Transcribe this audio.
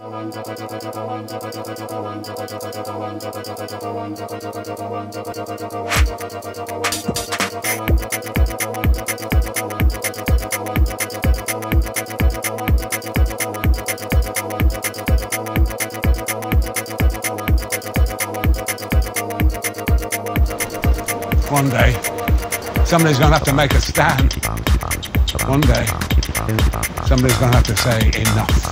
One day, somebody's going to have to make a stand. One day, somebody's going to have to say enough.